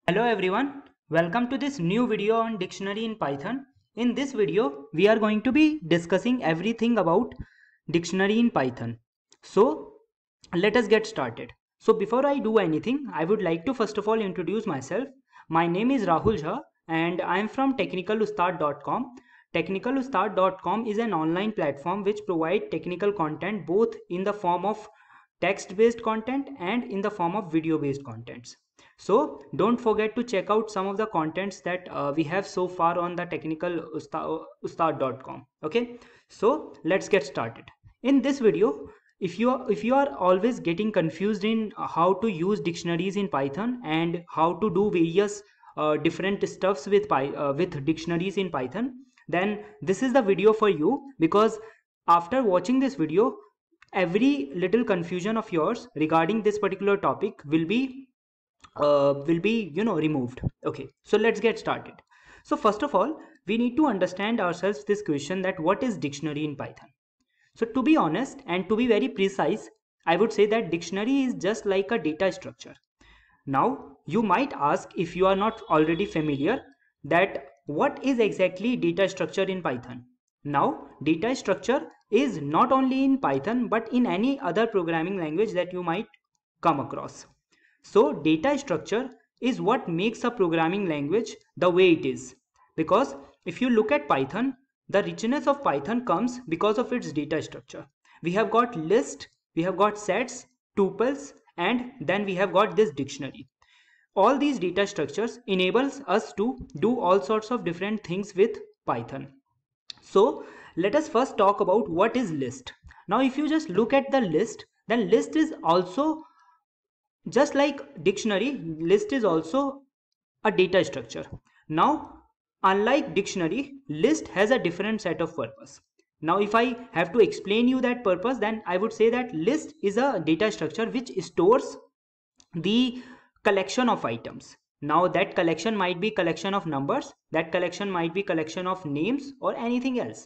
Hello everyone, welcome to this new video on dictionary in Python. In this video, we are going to be discussing everything about dictionary in Python. So let us get started. So before I do anything, I would like to first of all introduce myself. My name is Rahul Jha and I am from technicalustad.com. Technicalustad.com is an online platform which provides technical content both in the form of text based content and in the form of video based contents. So don't forget to check out some of the contents that we have so far on the technicalustad.com. Okay, so let's get started. In this video, if you are always getting confused in how to use dictionaries in Python and how to do various different stuffs with dictionaries in Python, then this is the video for you, because after watching this video, every little confusion of yours regarding this particular topic will be removed. Okay, so let's get started. So first of all, we need to understand ourselves this question, that what is dictionary in Python. So to be honest and to be very precise, I would say that dictionary is just like a data structure. Now you might ask, if you are not already familiar, that what is exactly data structure in Python. Now data structure is not only in Python but in any other programming language that you might come across. So data structure is what makes a programming language the way it is. Because if you look at Python, the richness of Python comes because of its data structure. We have got list, we have got sets, tuples, and then we have got this dictionary. All these data structures enables us to do all sorts of different things with Python. So let us first talk about what is list. Now if you just look at the list, then list is also, just like dictionary, list is also a data structure. Now unlike dictionary, list has a different set of purpose. Now if I have to explain you that purpose, then I would say that list is a data structure which stores the collection of items. Now that collection might be collection of numbers, that collection might be collection of names, or anything else.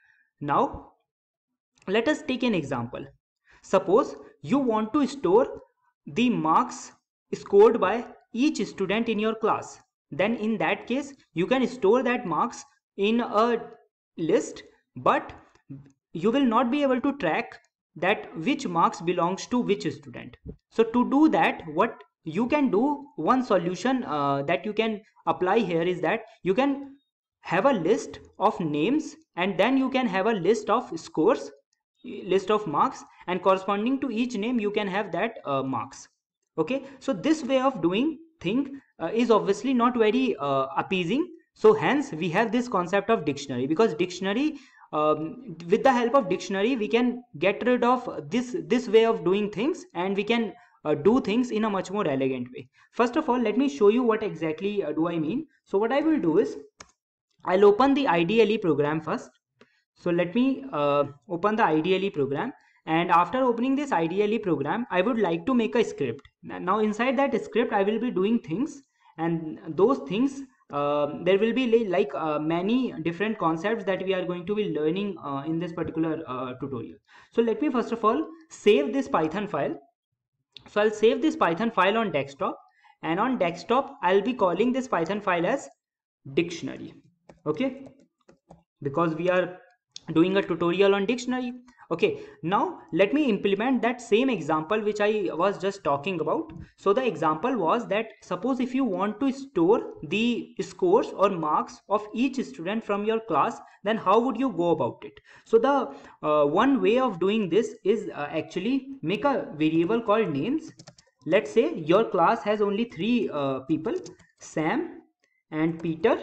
Now let us take an example. Suppose you want to store the marks scored by each student in your class. Then in that case, you can store that marks in a list, but you will not be able to track that which marks belongs to which student. So to do that, what you can do, one solution that you can apply here is that you can have a list of names, and then you can have a list of scores, list of marks, and corresponding to each name you can have that marks. Okay, so this way of doing thing is obviously not very appeasing. So hence we have this concept of dictionary, because dictionary, with the help of dictionary, we can get rid of this way of doing things, and we can do things in a much more elegant way. First of all, let me show you what exactly do I mean. So what I will do is, I'll open the IDLE program first. So let me open the IDLE program, and after opening this IDLE program, I would like to make a script. Now inside that script, I will be doing things, and those things, there will be like many different concepts that we are going to be learning in this particular tutorial. So let me first of all save this Python file. So I'll save this Python file on desktop, and on desktop I'll be calling this Python file as dictionary. Okay, because we are doing a tutorial on dictionary. Okay, now let me implement that same example which I was just talking about. So the example was that, suppose if you want to store the scores or marks of each student from your class, then how would you go about it? So the one way of doing this is actually make a variable called names. Let's say your class has only three people, Sam and Peter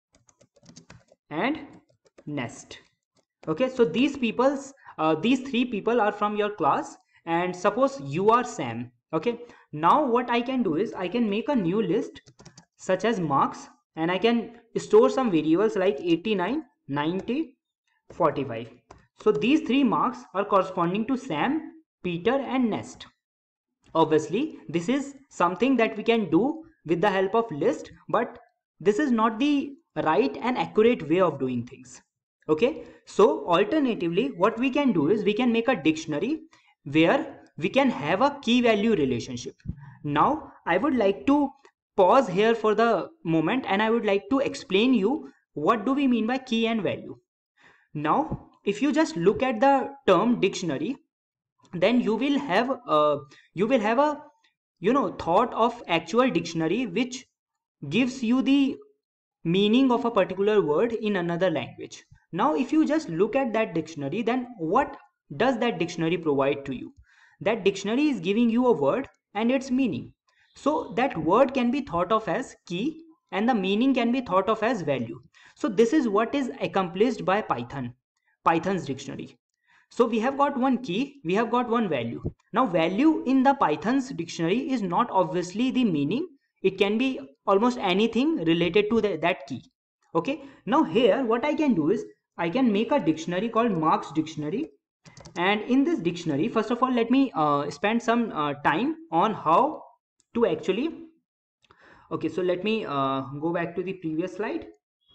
and Nest. Okay, so these three people are from your class, and suppose you are Sam. Okay, now what I can do is, I can make a new list such as marks, and I can store some variables like 89, 90, 45. So these three marks are corresponding to Sam, Peter and Nest. Obviously this is something that we can do with the help of list, but this is not the right and accurate way of doing things. Okay, so alternatively what we can do is, we can make a dictionary where we can have a key value relationship. Now I would like to pause here for the moment, and I would like to explain you what do we mean by key and value. Now, if you just look at the term dictionary, then you will have a thought of actual dictionary which gives you the meaning of a particular word in another language. Now, if you just look at that dictionary, then what does that dictionary provide to you? That dictionary is giving you a word and its meaning. So that word can be thought of as key and the meaning can be thought of as value. So this is what is accomplished by Python's dictionary. So we have got one key, we have got one value. Now value in the Python's dictionary is not obviously the meaning. It can be almost anything related to that key. Okay. Now here what I can do is I can make a dictionary called Marx dictionary. And in this dictionary, first of all, let me spend some time on how to actually. Okay, so let me go back to the previous slide.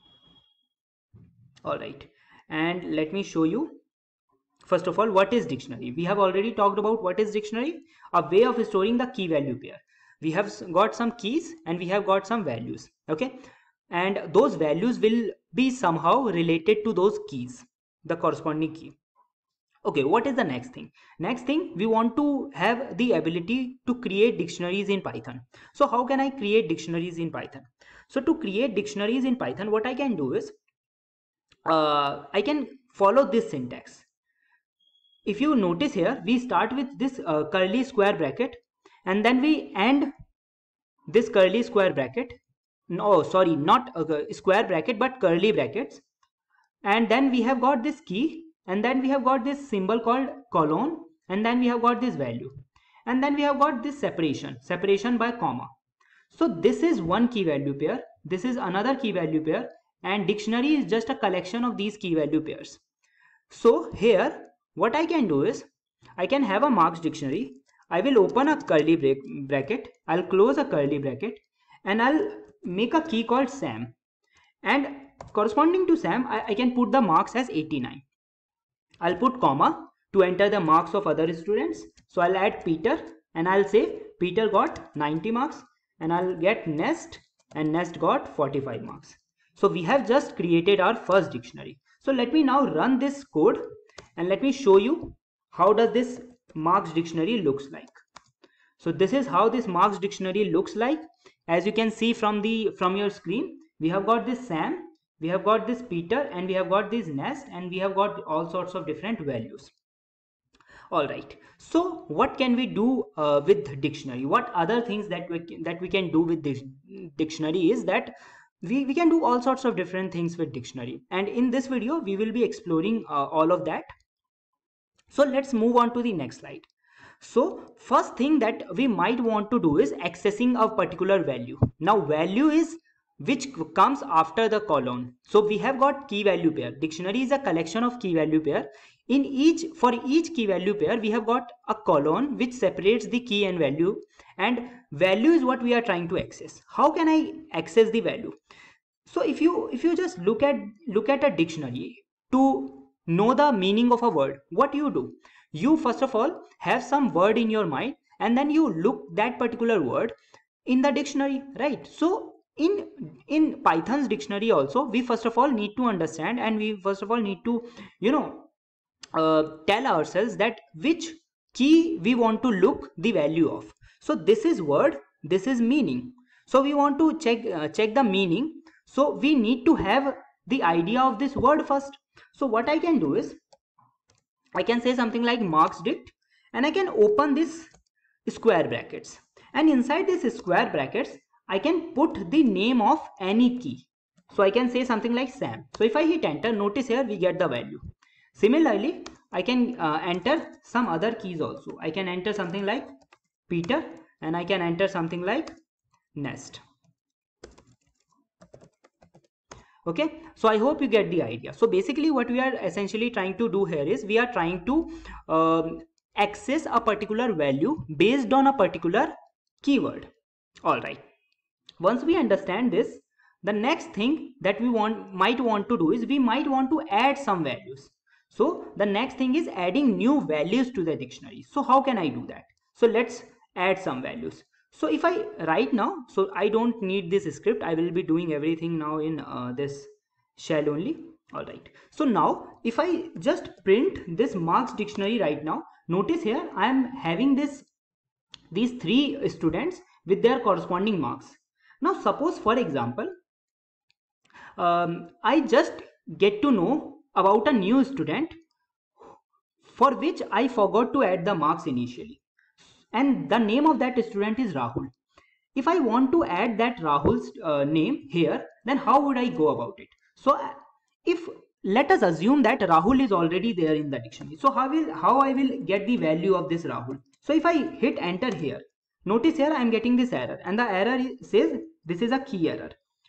All right. And let me show you. First of all, what is dictionary? We have already talked about what is dictionary, a way of storing the key value pair. We have got some keys and we have got some values. Okay. And those values will be somehow related to those keys, the corresponding key. Okay, what is the next thing? Next thing, we want to have the ability to create dictionaries in Python. So how can I create dictionaries in Python? So to create dictionaries in Python, what I can do is I can follow this syntax. If you notice here, we start with this curly square bracket and then we end this curly square bracket. No, sorry, not square bracket, but curly brackets. And then we have got this key, and then we have got this symbol called colon, and then we have got this value, and then we have got this separation by comma. So this is one key value pair, this is another key value pair, and dictionary is just a collection of these key value pairs. So here what I can do is I can have a Marx dictionary. I will open a curly bracket, I'll close a curly bracket, and I'll make a key called Sam, and corresponding to Sam I can put the marks as 89. I'll put comma to enter the marks of other students. So I'll add Peter and I'll say Peter got 90 marks, and I'll get Nest, and Nest got 45 marks. So we have just created our first dictionary. So let me now run this code and let me show you how does this Marx dictionary looks like. So this is how this Marx dictionary looks like. As you can see from your screen, we have got this Sam, we have got this Peter, and we have got this Nest, and we have got all sorts of different values. All right. So what can we do with dictionary? What other things that we can do with this dictionary is that we can do all sorts of different things with dictionary. And in this video, we will be exploring all of that. So let's move on to the next slide. So first thing that we might want to do is accessing a particular value. Now value is which comes after the colon. So we have got key value pair. Dictionary is a collection of key value pair. For each key value pair, we have got a colon which separates the key and value, and value is what we are trying to access. How can I access the value? So if you just look at a dictionary to know the meaning of a word, what do? You first of all have some word in your mind, and then you look that particular word in the dictionary, right? So in Python's dictionary also, we first of all need to understand, and we first of all need to tell ourselves that which key we want to look the value of. So this is word, this is meaning. So we want to check the meaning. So we need to have the idea of this word first. So what I can do is I can say something like Marx dict, and I can open this square brackets, and inside this square brackets I can put the name of any key. So I can say something like Sam. So if I hit enter, notice here we get the value. Similarly, I can enter some other keys also. I can enter something like Peter, and I can enter something like Nest. Okay, so I hope you get the idea. So basically what we are essentially trying to do here is we are trying to access a particular value based on a particular keyword. All right. Once we understand this, the next thing that we might want to do is we might want to add some values. So the next thing is adding new values to the dictionary. So how can I do that? So let's add some values. So if I write now, so I don't need this script, I will be doing everything now in this shell only. All right, so now if I just print this marks dictionary right now, notice here I am having these three students with their corresponding marks. Now suppose for example, I just get to know about a new student for which I forgot to add the marks initially, and the name of that student is Rahul. If I want to add that Rahul's name here, then how would I go about it? So if let us assume that Rahul is already there in the dictionary, so how I will get the value of this Rahul? So if I hit enter here, notice here I am getting this error, and the error says this is a key error.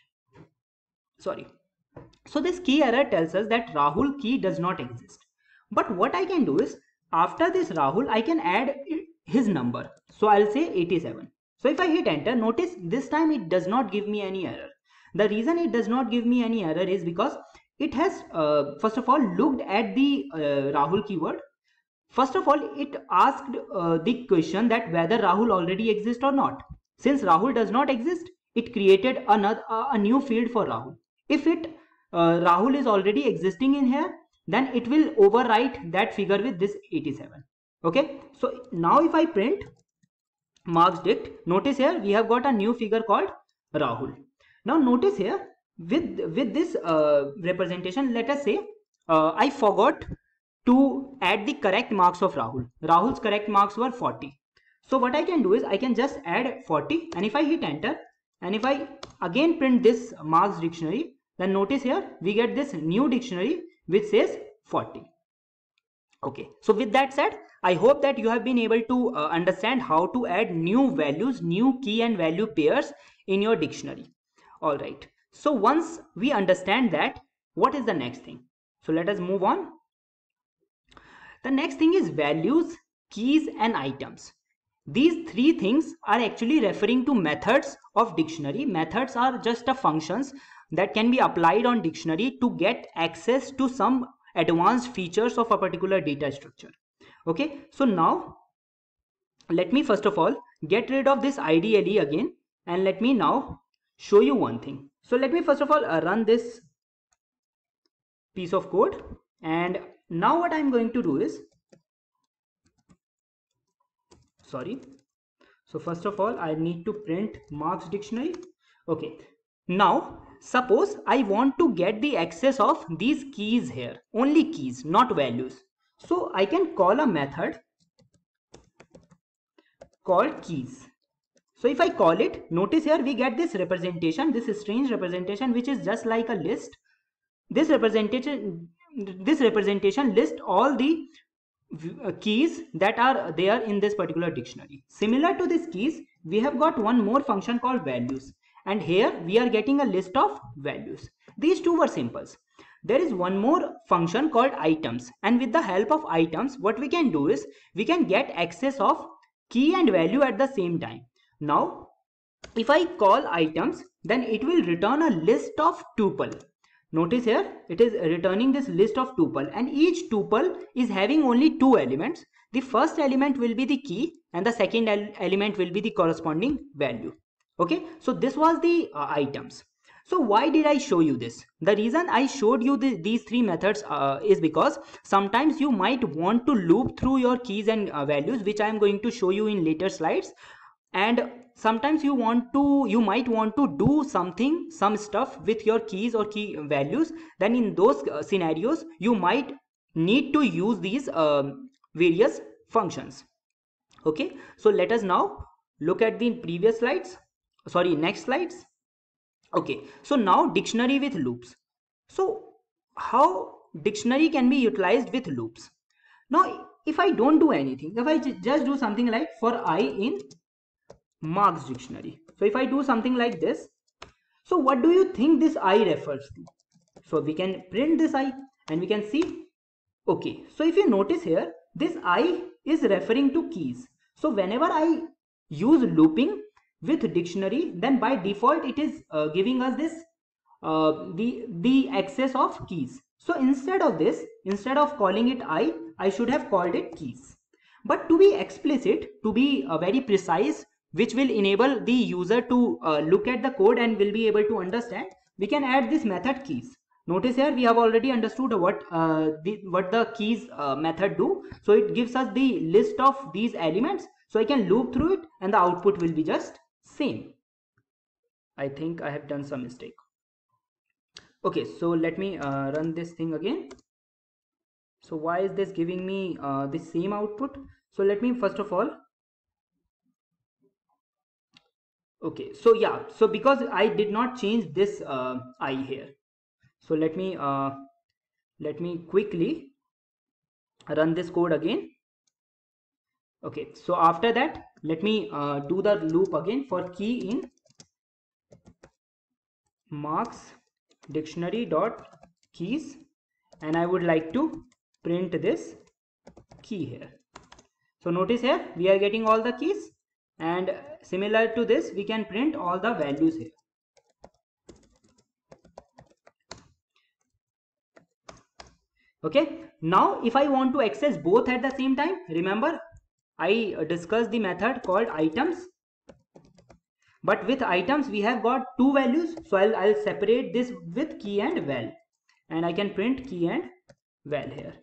Sorry. So this key error tells us that Rahul key does not exist. But what I can do is, after this Rahul, I can add his number. So I'll say 87. So if I hit enter, notice this time it does not give me any error. The reason it does not give me any error is because it has first of all looked at the Rahul keyword. First of all, it asked the question that whether Rahul already exists or not. Since Rahul does not exist, it created a new field for Rahul. If Rahul is already existing in here, then it will overwrite that figure with this 87. Okay, so now if I print marks dict, notice here we have got a new figure called Rahul. Now notice here with this representation, let us say I forgot to add the correct marks of Rahul. Rahul's correct marks were 40. So what I can do is I can just add 40, and if I hit enter, and if I again print this marks dictionary, then notice here we get this new dictionary which says 40. Okay, so with that said, I hope that you have been able to understand how to add new values, new key and value pairs in your dictionary. All right, so once we understand that, what is the next thing? So let us move on. The next thing is values, keys and items. These three things are actually referring to methods of dictionary. Methods are just the functions that can be applied on dictionary to get access to some advanced features of a particular data structure. Okay, so now let me first of all get rid of this IDLE again, and let me now show you one thing. So let me first of all run this piece of code, and now what I'm going to do is, so first of all I need to print marks dictionary. Okay, now suppose I want to get the access of these keys here, only keys, not values. So I can call a method called keys. So if I call it, notice here we get this representation, this strange representation which is just like a list. This representation lists all the keys that are there in this particular dictionary. Similar to these keys, we have got one more function called values, and here we are getting a list of values. These two were simples. There is one more function called items, and with the help of items, what we can do is we can get access of key and value at the same time. Now if I call items, then it will return a list of tuple. Notice here it is returning this list of tuple, and each tuple is having only two elements. The first element will be the key and the second element will be the corresponding value. Okay, so this was the items. So why did I show you this? The reason I showed you these three methods is because sometimes you might want to loop through your keys and values, which I am going to show you in later slides. And sometimes you might want to do some stuff with your keys or key values. Then in those scenarios you might need to use these various functions. Okay, so let us now look at the next slides. Okay, so now dictionary with loops. So how dictionary can be utilized with loops? Now if I don't do anything, if I just do something like for I in marks dictionary, so if I do something like this, so what do you think this I refers to? So we can print this I and we can see. Okay, so if you notice here, this I is referring to keys. So whenever I use looping with dictionary, then by default it is giving us this the access of keys. So instead of calling it I should have called it keys. But to be explicit, to be very precise, which will enable the user to look at the code and will be able to understand, we can add this method keys. Notice here we have already understood what the keys method do. So it gives us the list of these elements, so I can loop through it and the output will be just same. I think I have done some mistake. Okay, so let me run this thing again. So why is this giving me the same output? So let me first of all, okay, so yeah, so because I did not change this I here, so let me quickly run this code again. Okay, so after that let me do the loop again for key in marks dictionary dot keys, and I would like to print this key here. So notice here we are getting all the keys, and similar to this we can print all the values here. Okay, now if I want to access both at the same time, remember I discussed the method called items, but with items we have got two values, so I'll separate this with key and val, and I can print key and val here.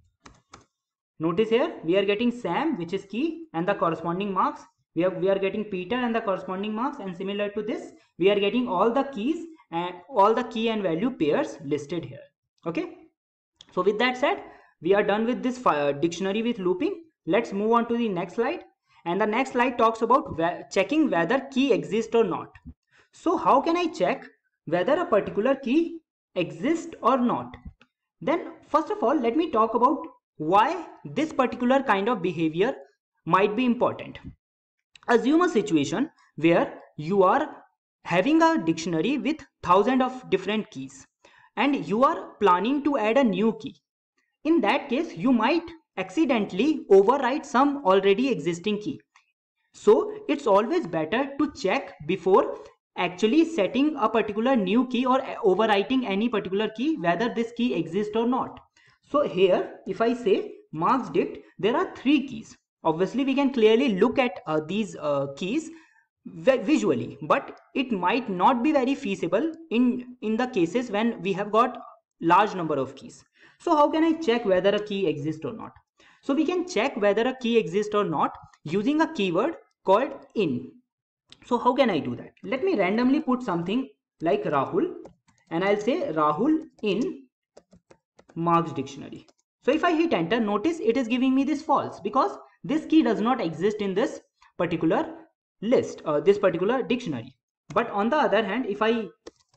Notice here we are getting Sam, which is key, and the corresponding marks. We are getting Peter and the corresponding marks, and similar to this we are getting all the keys and all the key and value pairs listed here. Okay, so with that said, we are done with this dictionary with looping. Let's move on to the next slide, and the next slide talks about checking whether key exists or not. So how can I check whether a particular key exists or not? Then first of all, let me talk about why this particular kind of behavior might be important. Assume a situation where you are having a dictionary with thousands of different keys and you are planning to add a new key. In that case, you might accidentally overwrite some already existing key. So it's always better to check before actually setting a particular new key or overwriting any particular key whether this key exists or not. So here if I say marks dict, there are three keys. Obviously we can clearly look at these keys visually, but it might not be very feasible in the cases when we have got large number of keys. So how can I check whether a key exists or not? So we can check whether a key exists or not using a keyword called in. So how can I do that? Let me randomly put something like Rahul, and I'll say Rahul in marks dictionary. So if I hit enter, notice it is giving me this false because this key does not exist in this particular list, this particular dictionary. But on the other hand, if I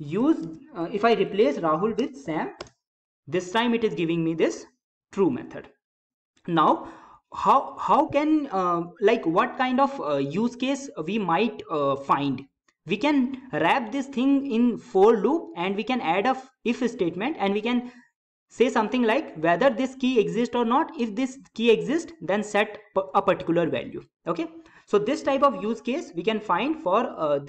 replace Rahul with Sam, this time it is giving me this true method. Now how can like what kind of use case we might find? We can wrap this thing in for loop, and we can add a if statement, and we can say something like whether this key exists or not. If this key exists, then set a particular value. Okay, so this type of use case we can find for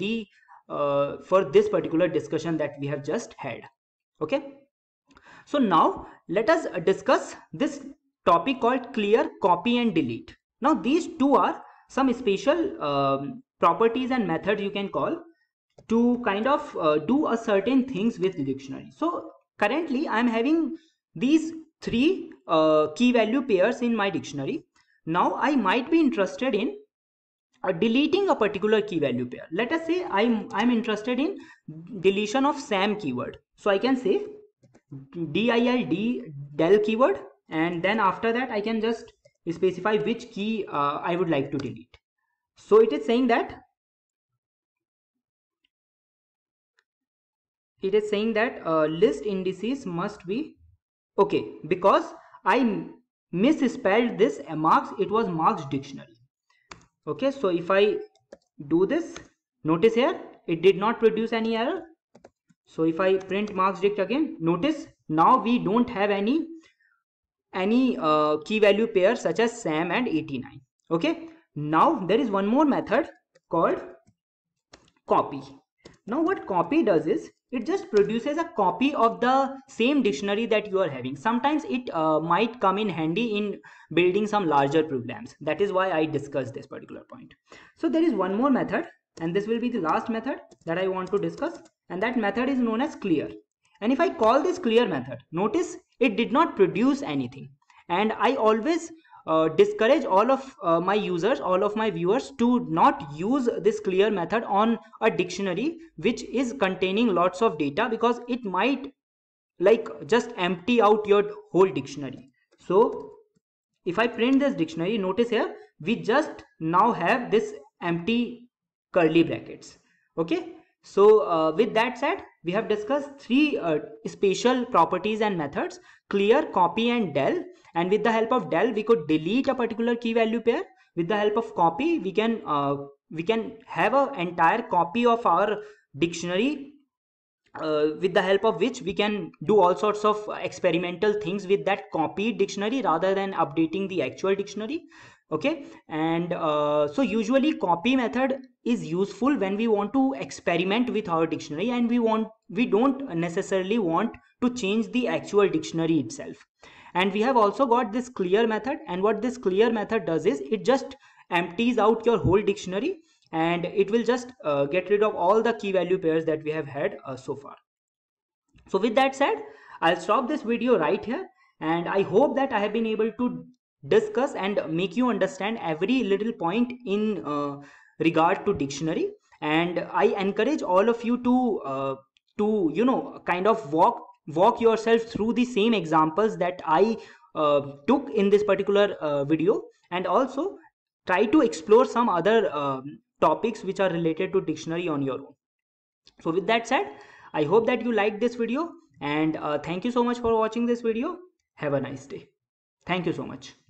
this particular discussion that we have just had. Okay, so now let us discuss this topic called clear, copy and delete. Now these two are some special properties and methods you can call to kind of do a certain things with the dictionary. So currently I am having these three key value pairs in my dictionary. Now I might be interested in deleting a particular key value pair. Let us say I'm interested in deletion of Sam keyword. So I can say del keyword, and then after that I can just specify which key I would like to delete. So it is saying that list indices must be okay, because I misspelled this marks, it was marks dictionary. Okay, so if I do this, notice here it did not produce any error. So if I print marks dict again, notice now we don't have any key value pair such as Sam and 89. Okay, now there is one more method called copy. Now what copy does is it just produces a copy of the same dictionary that you are having. Sometimes it might come in handy in building some larger programs. That is why I discussed this particular point. So there is one more method, and this will be the last method that I want to discuss, and that method is known as clear. And if I call this clear method, notice it did not produce anything. And I always discourage all of my users, all of my viewers, to not use this clear method on a dictionary which is containing lots of data, because it might like just empty out your whole dictionary. So if I print this dictionary, notice here we just now have this empty curly brackets. Okay, so with that said, we have discussed three spatial properties and methods: clear, copy, and del. And with the help of del, we could delete a particular key value pair. With the help of copy, we can have an entire copy of our dictionary, with the help of which we can do all sorts of experimental things with that copied dictionary rather than updating the actual dictionary. Okay, and so usually copy method is useful when we want to experiment with our dictionary and we don't necessarily want to change the actual dictionary itself. And we have also got this clear method, and what this clear method does is it just empties out your whole dictionary, and it will just get rid of all the key value pairs that we have had so far. So with that said, I'll stop this video right here, and I hope that I have been able to discuss and make you understand every little point in regard to dictionary. And I encourage all of you to kind of walk yourself through the same examples that I took in this particular video, and also try to explore some other topics which are related to dictionary on your own. So with that said, I hope that you liked this video, and thank you so much for watching this video. Have a nice day. Thank you so much.